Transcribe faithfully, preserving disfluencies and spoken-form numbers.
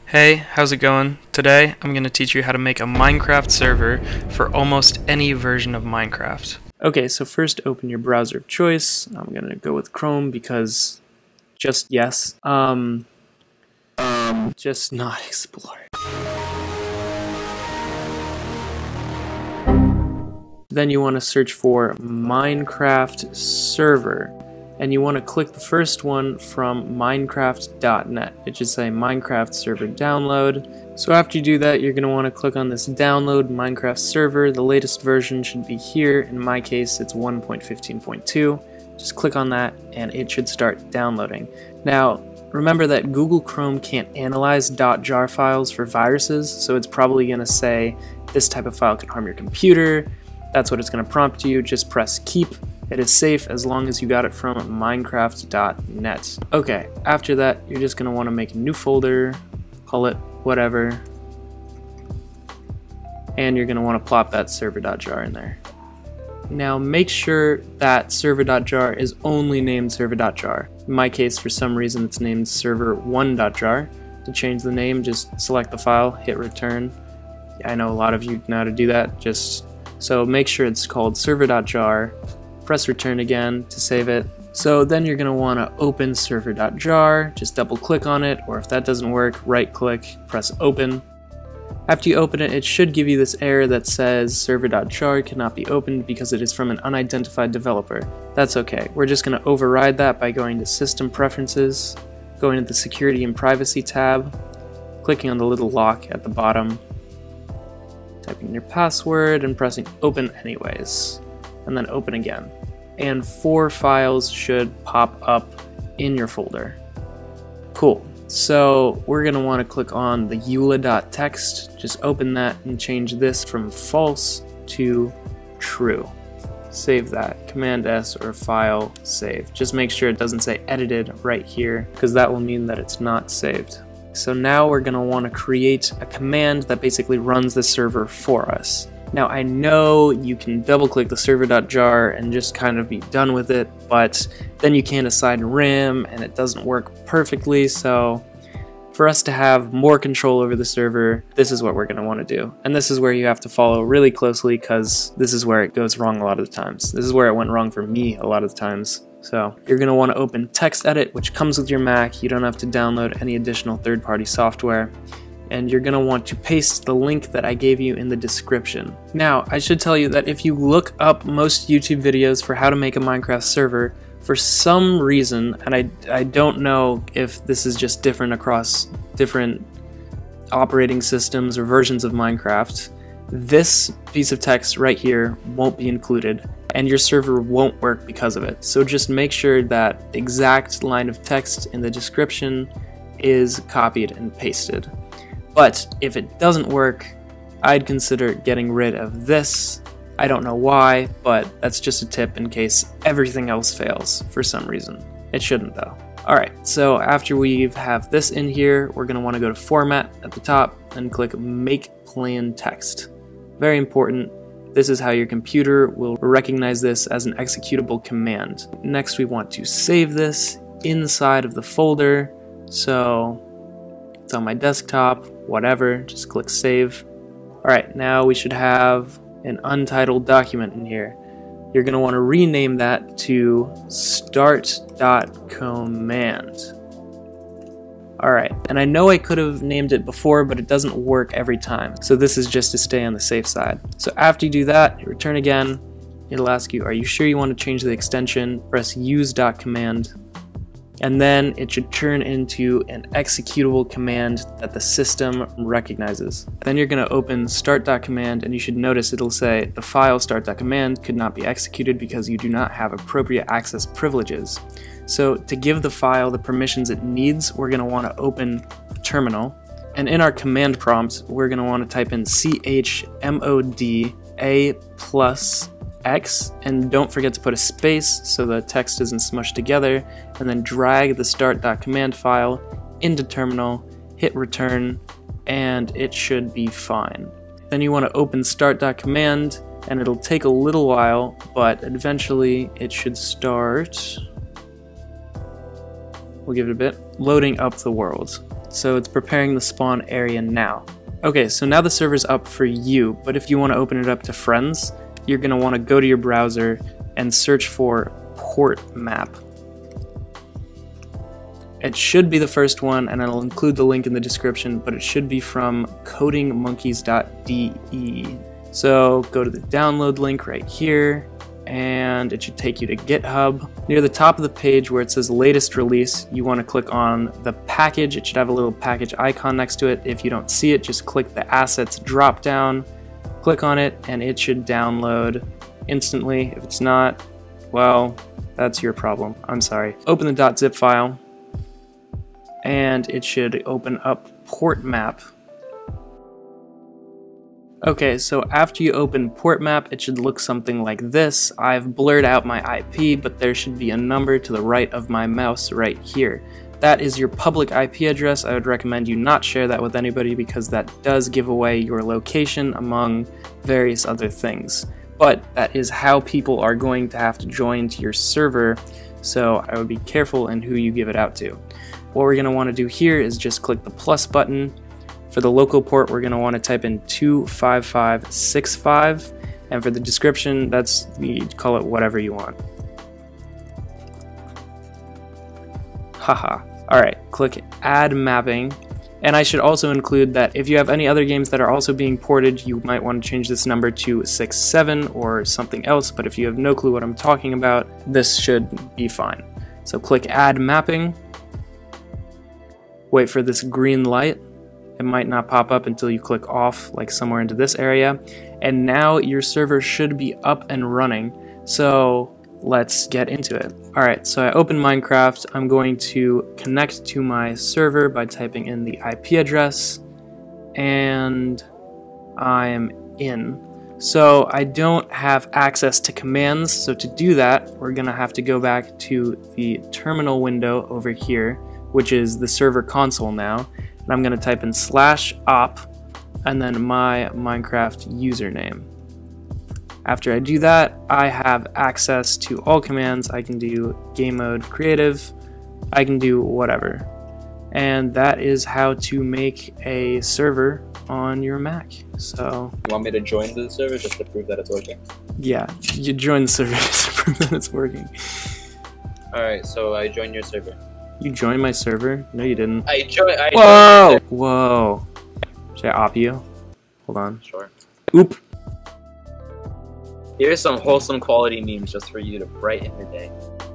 Hey, how's it going? Today I'm going to teach you how to make a Minecraft server for almost any version of Minecraft. Okay, so first open your browser of choice. I'm going to go with Chrome because just yes. Um, um, just not Explorer. Then you want to search for Minecraft server. And you want to click the first one from minecraft dot net. It should say Minecraft server download. So after you do that, you're going to want to click on this download Minecraft server. The latest version should be here. In my case, it's one point fifteen point two. Just click on that and it should start downloading. Now, remember that Google Chrome can't analyze .jar files for viruses, so it's probably going to say this type of file can harm your computer. That's what it's going to prompt you. Just press keep. It is safe as long as you got it from minecraft dot net. Okay, after that, you're just going to want to make a new folder, call it whatever, and you're going to want to plop that server.jar in there. Now make sure that server.jar is only named server.jar. In my case, for some reason, it's named server one dot jar. To change the name, just select the file, hit return. I know a lot of you know how to do that, just so make sure it's called server.jar. Press return again to save it. So then you're going to want to open server.jar, just double click on it, or if that doesn't work, right click, press open. After you open it, it should give you this error that says server.jar cannot be opened because it is from an unidentified developer. That's okay. We're just going to override that by going to System Preferences, going to the Security and Privacy tab, clicking on the little lock at the bottom, typing your password, and pressing open anyways. And then open again. And four files should pop up in your folder. Cool. So we're going to want to click on the E U L A dot text. Just open that and change this from false to true. Save that. Command S or file save. Just make sure it doesn't say edited right here, because that will mean that it's not saved. So now we're going to want to create a command that basically runs the server for us. Now I know you can double click the server.jar and just kind of be done with it, but then you can't assign RAM and it doesn't work perfectly, so for us to have more control over the server, this is what we're going to want to do. And this is where you have to follow really closely, because this is where it goes wrong a lot of the times. This is where it went wrong for me a lot of the times. So you're going to want to open TextEdit, which comes with your Mac. You don't have to download any additional third-party software. And you're going to want to paste the link that I gave you in the description. Now, I should tell you that if you look up most YouTube videos for how to make a Minecraft server, for some reason, and I, I don't know if this is just different across different operating systems or versions of Minecraft, this piece of text right here won't be included, and your server won't work because of it. So just make sure that the exact line of text in the description is copied and pasted. But if it doesn't work, I'd consider getting rid of this. I don't know why, but that's just a tip in case everything else fails for some reason. It shouldn't though. Alright, so after we have this in here, we're going to want to go to Format at the top and click Make Plain Text. Very important. This is how your computer will recognize this as an executable command. Next, we want to save this inside of the folder. So it's on my desktop, whatever, just click save. Alright, now we should have an untitled document in here. You're going to want to rename that to start.command. Alright, and I know I could have named it before, but it doesn't work every time. So this is just to stay on the safe side. So after you do that, you return again. It'll ask you, are you sure you want to change the extension? Press use.command. And then it should turn into an executable command that the system recognizes. Then you're going to open start.command, and you should notice it'll say the file start.command could not be executed because you do not have appropriate access privileges. So to give the file the permissions it needs, we're going to want to open terminal, and in our command prompt we're going to want to type in chmod a plus X, and don't forget to put a space so the text isn't smushed together, and then drag the start.command file into terminal, hit return, and it should be fine. Then you want to open start.command, and it'll take a little while, but eventually it should start. We'll give it a bit. Loading up the world. So it's preparing the spawn area now. Okay, so now the server's up for you, but if you want to open it up to friends, you're going to want to go to your browser and search for port map. It should be the first one, and I'll include the link in the description, but it should be from coding monkeys dot d e. So go to the download link right here, and it should take you to GitHub. Near the top of the page where it says latest release, you want to click on the package. It should have a little package icon next to it. If you don't see it, just click the assets drop down, click on it, and it should download instantly. If it's not, well, that's your problem. I'm sorry. Open the .zip file, and it should open up port map. Okay, so after you open port map, it should look something like this. I've blurred out my I P, but there should be a number to the right of my mouse right here. That is your public I P address. I would recommend you not share that with anybody because that does give away your location among various other things. But that is how people are going to have to join to your server, so I would be careful in who you give it out to. What we're going to want to do here is just click the plus button. For the local port, we're going to want to type in two five five six five, and for the description, that's, you call it whatever you want. Haha. Alright, click add mapping, and I should also include that if you have any other games that are also being ported, you might want to change this number to six seven or something else, but if you have no clue what I'm talking about, this should be fine. So click add mapping, wait for this green light. It might not pop up until you click off, like somewhere into this area. And now your server should be up and running. So let's get into it. Alright, so I open Minecraft. I'm going to connect to my server by typing in the I P address. And I am in. So I don't have access to commands. So to do that, we're going to have to go back to the terminal window over here, which is the server console now. And I'm going to type in slash op and then my Minecraft username. After I do that, I have access to all commands. I can do game mode creative, I can do whatever. And that is how to make a server on your Mac. So you want me to join the server just to prove that it's working? Yeah, you join the server just to prove that it's working. Alright, so I joined your server. You joined my server? No, you didn't. I, jo I Whoa! joined. Whoa! Should I op you? Hold on. Sure. Oop! Here's some wholesome quality memes just for you to brighten your day.